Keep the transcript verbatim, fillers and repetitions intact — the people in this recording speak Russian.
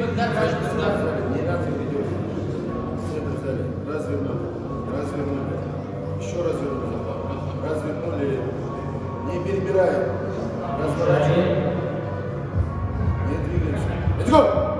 Не развернуть. Развернуть. Развернули. Еще развернули. Развернули. Не перебираем. Разворачиваем. Не двигаемся. Let's go!